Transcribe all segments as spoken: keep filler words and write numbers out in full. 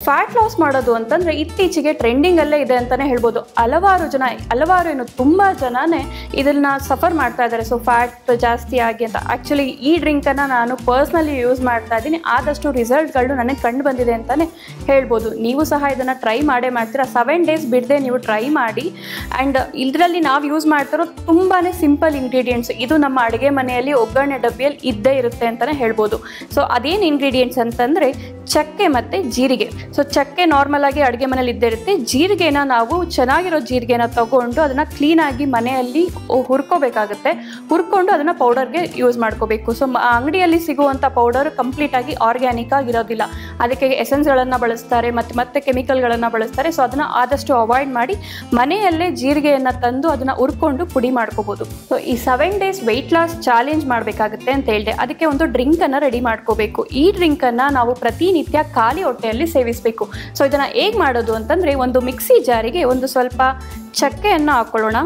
Fat loss ಮಾಡೋದು ಅಂತಂದರೆ ಇತ್ತೀಚೆಗೆ ಟ್ರೆಂಡಿಂಗಲ್ಲೇ ಇದೆ ಅಂತಲೇ ಹೇಳ್ಬೋದು. ಹಲವಾರು ಜನ ಹಲವಾರು ಏನು ತುಂಬ ಜನನೇ ಇದನ್ನು ಸಫರ್ ಮಾಡ್ತಾ ಇದ್ದಾರೆ. ಸೊ ಫ್ಯಾಟ್ ಜಾಸ್ತಿ ಆಗಿ ಅಂತ. ಆ್ಯಕ್ಚುಲಿ ಈ ಡ್ರಿಂಕನ್ನು ನಾನು ಪರ್ಸ್ನಲಿ ಯೂಸ್ ಮಾಡ್ತಾ ಇದ್ದೀನಿ. ಆದಷ್ಟು ರಿಸಲ್ಟ್ಗಳು ನನಗೆ ಕಂಡು ಬಂದಿದೆ ಅಂತಲೇ ಹೇಳ್ಬೋದು. ನೀವು ಸಹ ಇದನ್ನು ಟ್ರೈ ಮಾಡೇ ಮಾಡ್ತೀರಾ. ಸೆವೆನ್ ಡೇಸ್ ಬಿಡದೆ ನೀವು ಟ್ರೈ ಮಾಡಿ. ಆ್ಯಂಡ್ ಇದರಲ್ಲಿ ನಾವು ಯೂಸ್ ಮಾಡ್ತಿರೋ ತುಂಬಾ ಸಿಂಪಲ್ ಇಂಗ್ರೀಡಿಯೆಂಟ್ಸ್. ಇದು ನಮ್ಮ ಅಡುಗೆ ಮನೆಯಲ್ಲಿ ಒಗ್ಗರಣೆ ಡಬ್ಬಿಯಲ್ಲಿ ಇದ್ದೇ ಇರುತ್ತೆ ಅಂತಲೇ ಹೇಳ್ಬೋದು. ಸೊ ಅದೇನು ಇಂಗ್ರೀಡಿಯೆಂಟ್ಸ್ ಅಂತಂದರೆ ಚಕ್ಕೆ ಮತ್ತು ಜೀರಿಗೆ. ಸೊ ಚಕ್ಕೆ ನಾರ್ಮಲ್ ಆಗಿ ಅಡುಗೆ ಮನೇಲಿ ಇದ್ದೇ ಇರುತ್ತೆ. ಜೀರಿಗೆನ ನಾವು ಚೆನ್ನಾಗಿರೋ ಜೀರಿಗೆನ ತಗೊಂಡು ಅದನ್ನು ಕ್ಲೀನಾಗಿ ಮನೆಯಲ್ಲಿ ಹುರ್ಕೋಬೇಕಾಗುತ್ತೆ. ಹುರ್ಕೊಂಡು ಅದನ್ನು ಪೌಡರ್ಗೆ ಯೂಸ್ ಮಾಡ್ಕೋಬೇಕು. ಸೊ ಅಂಗಡಿಯಲ್ಲಿ ಸಿಗುವಂಥ ಪೌಡರ್ ಕಂಪ್ಲೀಟಾಗಿ ಆರ್ಗ್ಯಾನಿಕ್ ಆಗಿರೋದಿಲ್ಲ. ಅದಕ್ಕೆ ಎಸೆನ್ಸ್ಗಳನ್ನು ಬಳಸ್ತಾರೆ ಮತ್ತು ಮತ್ತೆ ಕೆಮಿಕಲ್ಗಳನ್ನು ಬಳಸ್ತಾರೆ. ಸೊ ಅದನ್ನು ಆದಷ್ಟು ಅವಾಯ್ಡ್ ಮಾಡಿ ಮನೆಯಲ್ಲೇ ಜೀರಿಗೆಯನ್ನು ತಂದು ಅದನ್ನು ಹುರ್ಕೊಂಡು ಪುಡಿ ಮಾಡ್ಕೋಬೋದು. ಸೊ ಈ seven days weight loss challenge ಮಾಡಬೇಕಾಗುತ್ತೆ ಅಂತ ಹೇಳಿದೆ. ಅದಕ್ಕೆ ಒಂದು ಡ್ರಿಂಕನ್ನು ರೆಡಿ ಮಾಡ್ಕೋಬೇಕು. ಈ ಡ್ರಿಂಕನ್ನು ನಾವು ಪ್ರತಿನಿತ್ಯ ಖಾಲಿ ಹೊಟ್ಟೆಯಲ್ಲಿ ಸೇವಿಸಬೇಕು. ಸೊ ಇದನ್ನು ಹೇಗೆ ಮಾಡೋದು ಅಂತಂದರೆ, ಒಂದು ಮಿಕ್ಸಿ ಜಾರಿಗೆ ಒಂದು ಸ್ವಲ್ಪ ಚಕ್ಕೆಯನ್ನು ಹಾಕ್ಕೊಳ್ಳೋಣ.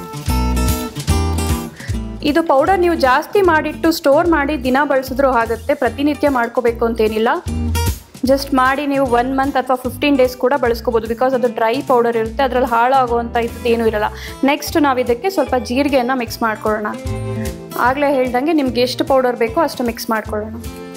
ಇದು ಪೌಡರ್ ನೀವು ಜಾಸ್ತಿ ಮಾಡಿಟ್ಟು ಸ್ಟೋರ್ ಮಾಡಿ ದಿನ ಬಳಸಿದ್ರೂ ಆಗುತ್ತೆ. ಪ್ರತಿನಿತ್ಯ ಮಾಡ್ಕೋಬೇಕು ಅಂತೇನಿಲ್ಲ. ಜಸ್ಟ್ ಮಾಡಿ ನೀವು ಒನ್ ಮಂತ್ ಅಥವಾ ಫಿಫ್ಟೀನ್ ಡೇಸ್ ಕೂಡ ಬಳಸ್ಕೋಬೋದು. ಬಿಕಾಸ್ ಅದು ಡ್ರೈ ಪೌಡರ್ ಇರುತ್ತೆ, ಅದರಲ್ಲಿ ಹಾಳಾಗುವಂಥ ಇದ್ದೇನೂ ಇರಲ್ಲ. ನೆಕ್ಸ್ಟ್ ನಾವು ಇದಕ್ಕೆ ಸ್ವಲ್ಪ ಜೀರಿಗೆಯನ್ನು ಮಿಕ್ಸ್ ಮಾಡ್ಕೊಳ್ಳೋಣ. ಆಗಲೇ ಹೇಳ್ದಂಗೆ ನಿಮ್ಗೆ ಎಷ್ಟು ಪೌಡರ್ ಬೇಕೋ ಅಷ್ಟು ಮಿಕ್ಸ್ ಮಾಡ್ಕೊಳ್ಳೋಣ.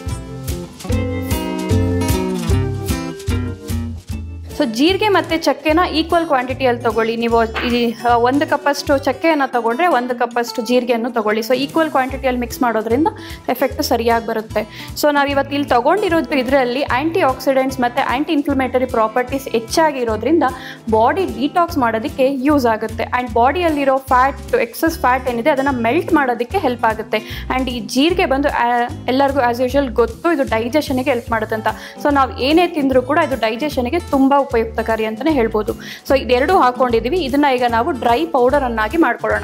ಸೊ ಜೀರಿಗೆ ಮತ್ತು ಚಕ್ಕೆನ ಈಕ್ವಲ್ ಕ್ವಾಂಟಿಟಿಯಲ್ಲಿ ತೊಗೊಳ್ಳಿ. ನೀವು ಈ ಒಂದು ಕಪ್ಪಷ್ಟು ಚಕ್ಕೆಯನ್ನು ತೊಗೊಂಡ್ರೆ ಒಂದು ಕಪ್ಪಷ್ಟು ಜೀರಿಗೆಯನ್ನು ತೊಗೊಳ್ಳಿ. ಸೊ ಈಕ್ವಲ್ ಕ್ವಾಂಟಿಟಿಯಲ್ಲಿ ಮಿಕ್ಸ್ ಮಾಡೋದ್ರಿಂದ ಎಫೆಕ್ಟ್ ಸರಿಯಾಗಿ ಬರುತ್ತೆ. ಸೊ ನಾವು ಇವತ್ತು ಇಲ್ಲಿ ತೊಗೊಂಡಿರೋದು ಇದರಲ್ಲಿ ಆ್ಯಂಟಿ ಆಕ್ಸಿಡೆಂಟ್ಸ್ ಮತ್ತು ಆ್ಯಂಟಿ ಇನ್ಫ್ಲಮೇಟರಿ ಪ್ರಾಪರ್ಟೀಸ್ ಹೆಚ್ಚಾಗಿರೋದ್ರಿಂದ ಬಾಡಿ ಡಿಟಾಕ್ಸ್ ಮಾಡೋದಕ್ಕೆ ಯೂಸ್ ಆಗುತ್ತೆ. ಆ್ಯಂಡ್ ಬಾಡಿಯಲ್ಲಿರೋ ಫ್ಯಾಟ್ ಎಕ್ಸಸ್ ಫ್ಯಾಟ್ ಏನಿದೆ ಅದನ್ನು ಮೆಲ್ಟ್ ಮಾಡೋದಕ್ಕೆ ಹೆಲ್ಪ್ ಆಗುತ್ತೆ. ಆ್ಯಂಡ್ ಈ ಜೀರಿಗೆ ಬಂದು ಎಲ್ಲರಿಗೂ ಆ್ಯಸ್ ಯೂಶುವಲ್ ಗೊತ್ತು, ಇದು ಡೈಜೆಷನ್ಗೆ ಹೆಲ್ಪ್ ಮಾಡುತ್ತೆ ಅಂತ. ಸೊ ನಾವು ಏನೇ ತಿಂದರೂ ಕೂಡ ಇದು ಡೈಜೆಷನ್ಗೆ ತುಂಬ ಉಪಯುಕ್ತಕಾರಿ ಅಂತಲೇ ಹೇಳ್ಬೋದು. ಸೊ ಇದೆರಡು ಹಾಕೊಂಡಿದ್ದೀವಿ. ಇದನ್ನ ಈಗ ನಾವು ಡ್ರೈ ಪೌಡರ್ ಅನ್ನಾಗಿ ಮಾಡ್ಕೊಳ್ಳೋಣ.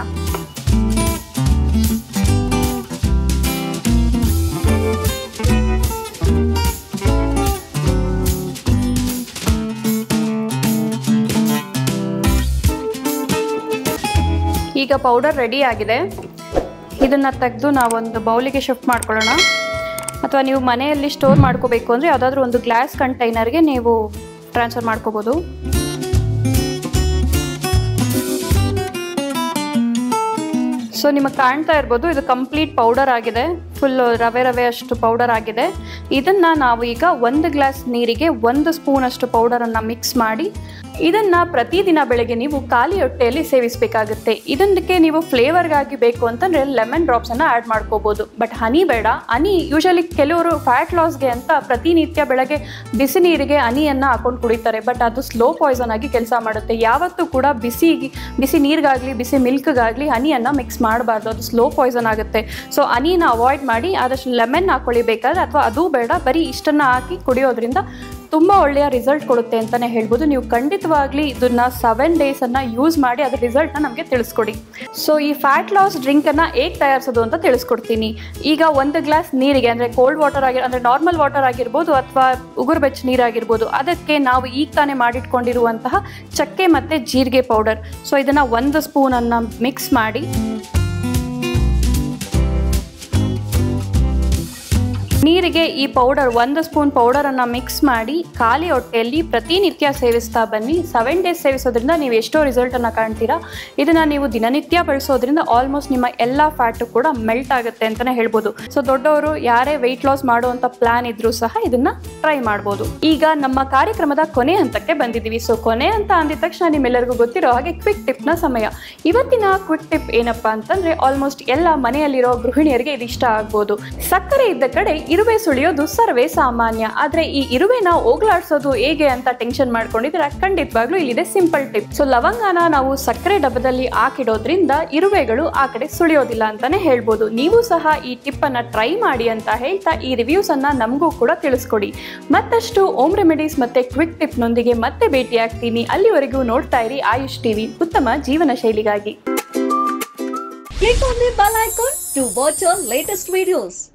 ಈಗ ಪೌಡರ್ ರೆಡಿ ಆಗಿದೆ. ಇದನ್ನ ತೆಗೆದು ನಾವೊಂದು ಬೌಲಿಗೆ ಶಿಫ್ಟ್ ಮಾಡ್ಕೊಳ್ಳೋಣ. ಅಥವಾ ನೀವು ಮನೆಯಲ್ಲಿ ಸ್ಟೋರ್ ಮಾಡ್ಕೋಬೇಕು ಅಂದರೆ ಯಾವುದಾದ್ರೂ ಒಂದು ಗ್ಲಾಸ್ ಕಂಟೈನರ್ಗೆ ನೀವು ಟ್ರಾನ್ಸ್ಫರ್ ಮಾಡ್ಕೋಬೋದು. ಸೊ ನಿಮಗೆ ಕಾಣ್ತಾ ಇರ್ಬೋದು, ಇದು ಕಂಪ್ಲೀಟ್ ಪೌಡರ್ ಆಗಿದೆ. ಫುಲ್ ರವೆ ರವೆ ಅಷ್ಟು ಪೌಡರ್ ಆಗಿದೆ. ಇದನ್ನು ನಾವು ಈಗ ಒಂದು ಗ್ಲಾಸ್ ನೀರಿಗೆ ಒಂದು ಸ್ಪೂನ್ ಅಷ್ಟು ಪೌಡರನ್ನು ಮಿಕ್ಸ್ ಮಾಡಿ ಇದನ್ನು ಪ್ರತಿದಿನ ಬೆಳಗ್ಗೆ ನೀವು ಖಾಲಿ ಹೊಟ್ಟೆಯಲ್ಲಿ ಸೇವಿಸಬೇಕಾಗುತ್ತೆ. ಇದಕ್ಕೆ ನೀವು ಫ್ಲೇವರ್ಗಾಗಿ ಬೇಕು ಅಂತಂದರೆ ಲೆಮನ್ ಡ್ರಾಪ್ಸನ್ನು ಆ್ಯಡ್ ಮಾಡ್ಕೋಬೋದು. ಬಟ್ ಹನಿ ಬೇಡ. ಹನಿ ಯೂಶಲಿ ಕೆಲವರು ಫ್ಯಾಟ್ ಲಾಸ್ಗೆ ಅಂತ ಪ್ರತಿನಿತ್ಯ ಬೆಳಗ್ಗೆ ಬಿಸಿ ನೀರಿಗೆ ಹನಿಯನ್ನು ಹಾಕೊಂಡು ಕುಡಿತಾರೆ. ಬಟ್ ಅದು ಸ್ಲೋ ಪಾಯ್ಸನ್ ಆಗಿ ಕೆಲಸ ಮಾಡುತ್ತೆ. ಯಾವತ್ತೂ ಕೂಡ ಬಿಸಿ ಬಿಸಿ ನೀರಿಗಾಗಲಿ ಬಿಸಿ ಮಿಲ್ಕ್ಗಾಗಲಿ ಹನಿಯನ್ನು ಮಿಕ್ಸ್ ಮಾಡಬಾರ್ದು. ಅದು ಸ್ಲೋ ಪಾಯ್ಸನ್ ಆಗುತ್ತೆ. ಸೊ ಹನಿನ ಅವಾಯ್ಡ್ ಮಾಡಿ ಆದಷ್ಟು ಲೆಮನ್ ಹಾಕೊಳ್ಳಿ ಬೇಕಾದ್ರೆ, ಅಥವಾ ಅದು ಬೇಡ, ಬರೀ ಇಷ್ಟನ್ನು ಹಾಕಿ ಕುಡಿಯೋದ್ರಿಂದ ತುಂಬ ಒಳ್ಳೆಯ ರಿಸಲ್ಟ್ ಕೊಡುತ್ತೆ ಅಂತಲೇ ಹೇಳ್ಬೋದು. ನೀವು ಖಂಡಿತವಾಗ್ಲಿ ಇದನ್ನು ಸೆವೆನ್ ಡೇಸನ್ನು ಯೂಸ್ ಮಾಡಿ ಅದ್ರ ರಿಸಲ್ಟ್ನ ನಮಗೆ ತಿಳಿಸ್ಕೊಡಿ. ಸೊ ಈ ಫ್ಯಾಟ್ ಲಾಸ್ ಡ್ರಿಂಕನ್ನು ಹೇಗೆ ತಯಾರಿಸೋದು ಅಂತ ತಿಳಿಸ್ಕೊಡ್ತೀನಿ. ಈಗ ಒಂದು ಗ್ಲಾಸ್ ನೀರಿಗೆ, ಅಂದರೆ ಕೋಲ್ಡ್ ವಾಟರ್ ಆಗಿ ಅಂದರೆ ನಾರ್ಮಲ್ ವಾಟರ್ ಆಗಿರ್ಬೋದು ಅಥವಾ ಉಗುರು ಬೆಚ್ಚ ನೀರಾಗಿರ್ಬೋದು, ಅದಕ್ಕೆ ನಾವು ಈಗ ತಾನೇ ಮಾಡಿಟ್ಕೊಂಡಿರುವಂತಹ ಚಕ್ಕೆ ಮತ್ತು ಜೀರಿಗೆ ಪೌಡರ್. ಸೊ ಇದನ್ನು ಒಂದು ಸ್ಪೂನನ್ನು ಮಿಕ್ಸ್ ಮಾಡಿ ನೀರಿಗೆ ಈ ಪೌಡರ್ ಒಂದು ಸ್ಪೂನ್ ಪೌಡರನ್ನು ಮಿಕ್ಸ್ ಮಾಡಿ ಖಾಲಿ ಹೊಟ್ಟೆಯಲ್ಲಿ ಪ್ರತಿನಿತ್ಯ ಸೇವಿಸ್ತಾ ಬನ್ನಿ. ಸೆವೆನ್ ಡೇಸ್ ಸೇವಿಸೋದ್ರಿಂದ ನೀವು ಎಷ್ಟೋ ರಿಸಲ್ಟನ್ನು ಕಾಣ್ತೀರಾ. ಇದನ್ನು ನೀವು ದಿನನಿತ್ಯ ಬಳಸೋದ್ರಿಂದ ಆಲ್ಮೋಸ್ಟ್ ನಿಮ್ಮ ಎಲ್ಲ ಫ್ಯಾಟು ಕೂಡ ಮೆಲ್ಟ್ ಆಗುತ್ತೆ ಅಂತಲೇ ಹೇಳ್ಬೋದು. ಸೊ ದೊಡ್ಡವರು ಯಾರೇ ವೆಯ್ಟ್ ಲಾಸ್ ಮಾಡುವಂಥ ಪ್ಲಾನ್ ಇದ್ರೂ ಸಹ ಇದನ್ನು ಟ್ರೈ ಮಾಡ್ಬೋದು. ಈಗ ನಮ್ಮ ಕಾರ್ಯಕ್ರಮದ ಕೊನೆ ಹಂತಕ್ಕೆ ಬಂದಿದ್ದೀವಿ. ಸೊ ಕೊನೆ ಅಂತ ಅಂದಿದ ತಕ್ಷಣ ನಿಮ್ಮೆಲ್ಲರಿಗೂ ಗೊತ್ತಿರೋ ಹಾಗೆ ಕ್ವಿಕ್ ಟಿಪ್ನ ಸಮಯ. ಇವತ್ತಿನ ಕ್ವಿಕ್ ಟಿಪ್ ಏನಪ್ಪ ಅಂತಂದರೆ, ಆಲ್ಮೋಸ್ಟ್ ಎಲ್ಲ ಮನೆಯಲ್ಲಿರೋ ಗೃಹಿಣಿಯರಿಗೆ ಇದು ಇಷ್ಟ ಆಗ್ಬೋದು. ಸಕ್ಕರೆ ಇದ್ದ ಕಡೆ ಇರುವೆ ಸುಳಿಯೋದು ಸರ್ವೇ ಸಾಮಾನ್ಯ. ಆದರೆ ಈ ಇರುವೆನ ಹೋಗ್ಲಾಡ್ಸೋದು ಹೇಗೆ ಅಂತ ಟೆನ್ಷನ್ ಮಾಡ್ಕೊಂಡಿದ್ರೆ ಖಂಡಿತವಾಗ್ಲೂ ಇಲ್ಲಿದೆ ಸಿಂಪಲ್ ಟಿಪ್. ಸೊ ಲವಂಗನ ನಾವು ಸಕ್ಕರೆ ಡಬ್ಬದಲ್ಲಿ ಹಾಕಿಡೋದ್ರಿಂದ ಇರುವೆಗಳು ಆ ಕಡೆ ಸುಳಿಯೋದಿಲ್ಲ ಅಂತಾನೆ ಹೇಳ್ಬೋದು. ನೀವು ಸಹ ಈ ಟಿಪ್ ಅನ್ನ ಟ್ರೈ ಮಾಡಿ ಅಂತ ಹೇಳ್ತಾ ಈ ರಿವ್ಯೂಸ್ ಅನ್ನ ನಮಗೂ ಕೂಡ ತಿಳಿಸ್ಕೊಡಿ. ಮತ್ತಷ್ಟು ಹೋಮ್ ರೆಮಿಡೀಸ್ ಮತ್ತೆ ಕ್ವಿಕ್ ಟಿಪ್ ನೊಂದಿಗೆ ಮತ್ತೆ ಭೇಟಿ ಆಗ್ತೀನಿ. ಅಲ್ಲಿವರೆಗೂ ನೋಡ್ತಾ ಇರಿ ಆಯುಷ್ ಟಿವಿ, ಉತ್ತಮ ಜೀವನ ಶೈಲಿಗಾಗಿ. Click on the bell icon to watch our latest videos.